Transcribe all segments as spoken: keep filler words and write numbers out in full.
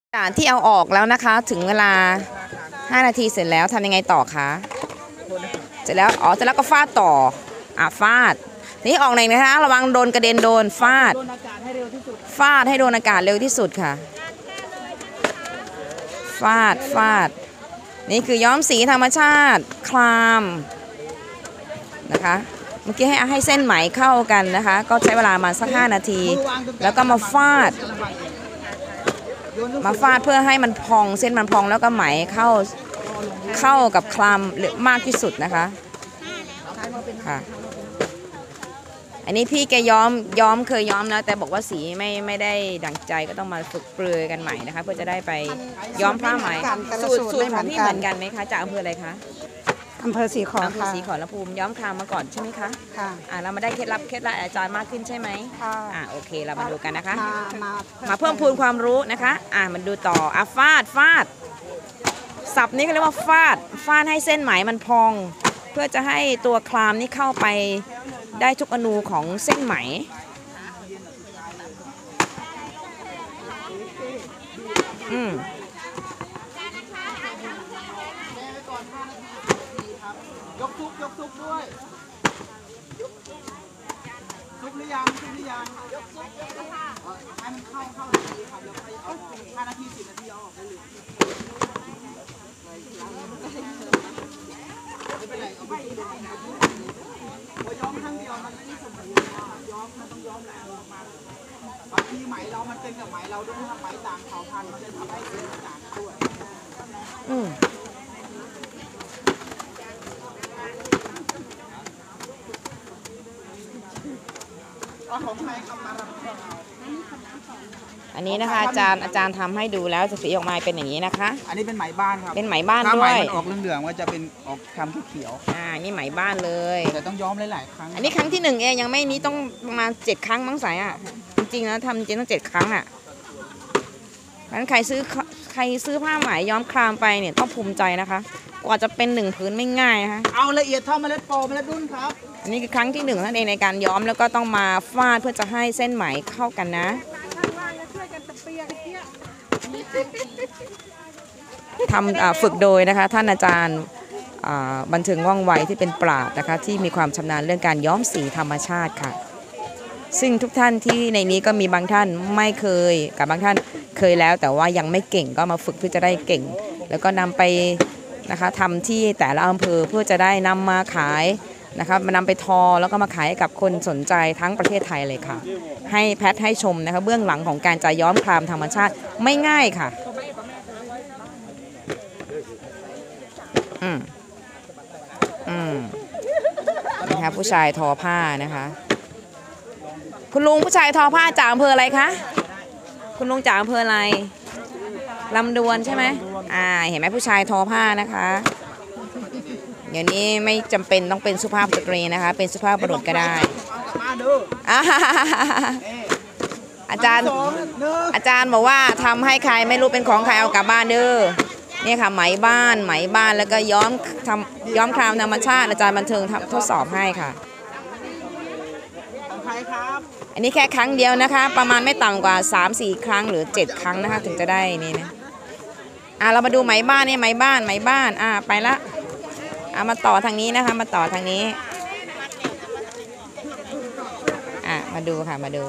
จากที่เอาออกแล้วนะคะถึงเวลาห้านาทีเสร็จแล้วทำยังไงต่อคะเสร็จแล้วอ๋อเสร็จแล้วก็ฟาดต่ออ่ะฟาดนี่ออกไหนนะคะระวังโดนกระเด็นโดนฟาดฟาดให้โดนอากาศเร็วที่สุดค่ะฟาดฟาดนี่คือย้อมสีธรรมชาติคลามนะคะเมื่อกี้ให้ให้เส้นไหมเข้ากันนะคะก็ใช้เวลามาสักห้านาทีแล้วก็มาฟาดมาฟาดเพื่อให้มันพองเส้นมันพองแล้วก็ไหมเข้าเข้ากับคลามมากที่สุดนะคะค่ะอันนี้พี่แกย้อมย้อมเคยย้อมแล้วแต่บอกว่าสีไม่ไม่ได้ดั่งใจก็ต้องมาฝึกเปลือยกันใหม่นะคะเพื่อจะได้ไปย้อมผ้าไหมสูตรสูตรของพี่เหมือนกันไหมคะจากอำเภออะไรคะอำเภอศรีขออำเภอศรีขอรภูมิย้อมคลามมาก่อนใช่ไหมคะค่ะอ่าเรามาได้เคล็ดลับเคล็ดลับอาจารย์มากขึ้นใช่ไหมค่ะอ่าโอเคเรามาดูกันนะคะมามามาเพิ่มพูนความรู้นะคะอ่ามันดูต่ออ่ะฟาดฟาดศัพท์นี้ก็เรียกว่าฟาดฟาดให้เส้นไหมมันพองเพื่อจะให้ตัวคลามนี้เข้าไปได้ทุกอนูของเส้นไหมอืมยกซุปยกซุปด้วยซุปหรือยังซุปหรือยังยกซุปให้มันเข้าเข้าดีครับแล้วไปเอาห้านาทีสิบนาทีเอาออกไปเลยไม่เป็นไรเอาไปที่เดิมพอย้อมครั้งเดียวมันไม่สมบูรณ์ย้อมมันต้องย้อมหลายรอบมากบางทีไหมเรามันเป็นกับไหมเราด้วยทำไหมต่างเผ่าพันธุ์มันจะทำให้เส้นต่างด้วยอืมอันนี้นะคะอาจารย์อาจารย์ทำให้ดูแล้วจะสีออกมาเป็นอย่างนี้นะคะอันนี้เป็นไหมบ้านครับเป็นไหมบ้านด้วยถ้าไหมมันออกเหลืองๆว่าจะเป็นออกคำเขียวอ่านี่ไหมบ้านเลยแต่ต้องย้อมหลายๆครั้งอันนี้ครั้งที่หนึ่งเองยังไม่นี้ต้องประมาณเจ็ดครั้งมั้งสายอ่ะจริงๆแล้วทำจริงต้องเจ็ดครั้งอ่ะเพราะฉะนั้นใครซื้อใครซื้อผ้าไหมย้อมครามไปเนี่ยต้องภูมิใจนะคะกว่าจะเป็นหนึ่งผืนไม่ง่ายนะคะเอาละเอียดเท่าเมล็ดโปเมล็ดรุ่นครับอันนี้คือครั้งที่หนึ่งนั่นเองในการย้อมแล้วก็ต้องมาฟาดเพื่อจะให้เส้นไหมเข้ากันนะทำฝึกโดยนะคะท่านอาจารย์บันเทิงว่องไวที่เป็นปราชญ์นะคะที่มีความชำนาญเรื่องการย้อมสีธรรมชาติค่ะซึ่งทุกท่านที่ในนี้ก็มีบางท่านไม่เคยกับบางท่านเคยแล้วแต่ว่ายังไม่เก่งก็มาฝึกเพื่อจะได้เก่งแล้วก็นำไปนะคะทำที่แต่ละอำเภอเพื่อจะได้นำมาขายนะคะมานำไปทอแล้วก็มาขายให้กับคนสนใจทั้งประเทศไทยเลยค่ะให้แพทให้ชมนะคะเบื้องหลังของการจะย้อมครามธรรมชาติไม่ง่ายค่ะอืมอืมนะคะผู้ชายทอผ้านะคะคุณลุงผู้ชายทอผ้าจากอำเภออะไรคะคุณลุงจากอำเภออะไรลำดวนใช่ไหมอ่าเห็นไหมผู้ชายทอผ้านะคะเดี๋ยวนี้ไม่จำเป็นต้องเป็นสุภาพสตรีนะคะเป็นสุภาพบุรุษก็ได้อาจารย์อาจารย์บอกว่าทำให้ใครไม่รู้เป็นของใครเอากลับบ้านเด้อนี่ค่ะไหมบ้านไหมบ้านแล้วก็ย้อมทำย้อมครามธรรมชาติอาจารย์บันเทิงทดสอบให้ค่ะอันนี้แค่ครั้งเดียวนะคะประมาณไม่ต่ำกว่า สามสี่ ครั้งหรือเจ็ดครั้งนะคะถึงจะได้นี่นะอ่ะเรามาดูไหมบ้านนี่ไหมบ้านไหมบ้านอ่ะไปละเอามาต่อทางนี้นะคะมาต่อทางนี้อ่ะมาดูค่ะมาดู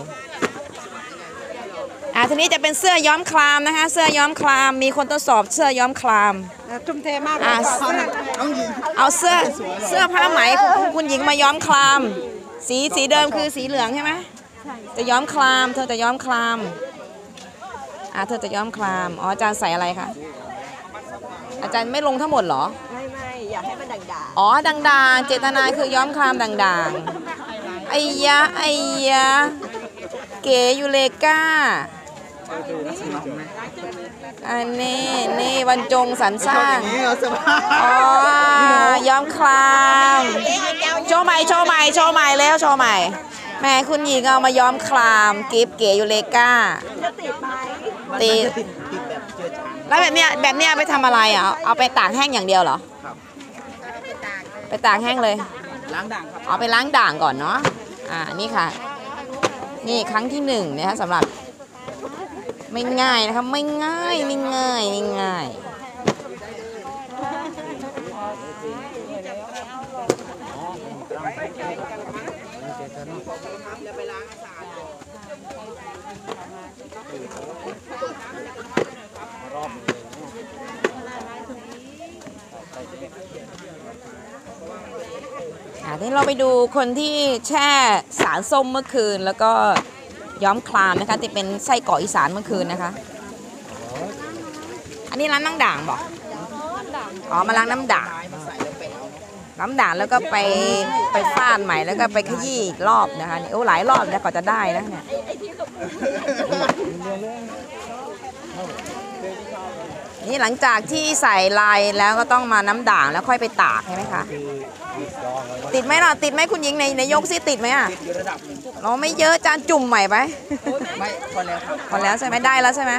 อ่ะทีนี้จะเป็นเสื้อย้อมคลามนะคะเสื้อย้อมคลามมีคนทดสอบเสื้อย้อมคลามทุ่มเทมากอ่ะเอาเสื้อเสื้อผ้าไหมคุณหญิงมาย้อมคลามสีสีเดิมคือสีเหลืองใช่ไหมจะย้อมคลามเธอจะย้อมคลามอ่ะเธอจะย้อมคลามอ๋ออาจารย์ใส่อะไรคะอาจารย์ไม่ลงทั้งหมดเหรอไม่ไม่อยากให้มันด่างๆอ๋อด่างๆเจตนาคือย้อมคลามด่างๆไอ้ยะไอ้ยะเก๋ยูเลก้าอันนี้นี่บรรจงสรรสร้างอ๋อย้อมคลามโชว์ใหม่โชว์ใหม่โชว์ใหม่แล้วโชว์ใหม่แม่คุณหญิงเอามาย้อมคลามกิฟเก๋ยูเลก้าติดแล้วแบบเนี้ยแบบเนี้ยไปทำอะไรอ่ะเอาไปตากแห้งอย่างเดียวเหรอไปตากแห้งเลยล้างด่างครับเอาไปล้างด่างก่อนเนาะอ่านี่ค่ะนี่ครั้งที่หนึ่งนะคะสำหรับไม่ง่ายนะคะไม่ง่ายไม่ง่ายไม่ง่ายอ่ะทีนี้เราไปดูคนที่แช่สารส้มเมื่อคืนแล้วก็ย้อมคลามนะคะที่เป็นไส้กรอกอีสานเมื่อคืนนะคะอันนี้ร้านนั่งด่างบอกอ๋อมาล้างน้ำด่างน้ำด่างแล้วก็ไปไปฟาดใหม่แล้วก็ไปขยี้อีกรอบนะคะนี่โอ้หลายรอบแล้วกว่าจะได้นะเนี่ยนี่หลังจากที่ใส่ลายแล้วก็ต้องมาน้ำด่างแล้วค่อยไปตากใช่ไหมคะติดไหมล่ะติดไหมคุณหญิงในในยกซิติดไหมอ่ะเราไม่เยอะจานจุ่มใหม่ไปไม่พอแล้วครับพอแล้วใช่ไหมได้แล้วใช่ไหม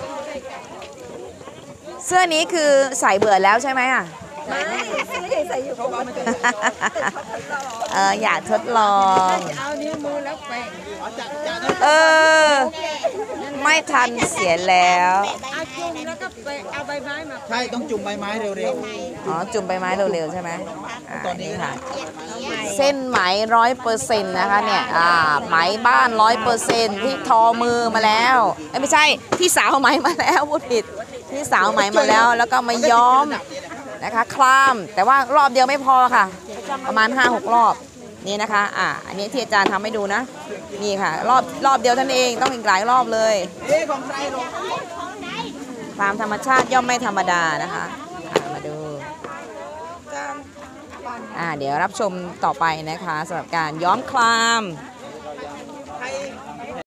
เสื้อนี้คือใส่เบื่อแล้วใช่ไหมอ่ะไม่ไม่ได้ใส่อยู่กับมันเป็นเอออยากทดลองเอานิ้วมือแล้วแปะเออไม่ทันเสียแล้วเอาจุ่มแล้วก็ไปเอาใบไม้มาใช่ต้องจุ่มใบไม้เร็วอ๋อจุ่มใบไม้เร็วๆใช่ไหมอ่านี่ค่ะเส้นไหมร้อยเปอร์เซ็นต์นะคะเนี่ยอ่าไหมบ้านร้อยเปอร์เซ็นต์ที่ทอมือมาแล้วเอ้ยไม่ใช่ที่สาวไหมมาแล้วพูดผิดที่สาวไหมมาแล้วแล้วก็มาย้อมนะคะคลามแต่ว่ารอบเดียวไม่พอค่ะประมาณ ห้าหก รอบนี่นะคะอ่าอันนี้ที่อาจารย์ทำให้ดูนะนี่ค่ะรอบรอบเดียวท่านเองต้องอีกหลายรอบเลยๆเอ๊ะของใครหรอตามธรรมชาติย่อมไม่ธรรมดานะคะอ่ามาดูอ่าเดี๋ยวรับชมต่อไปนะคะสำหรับการย้อมคลาม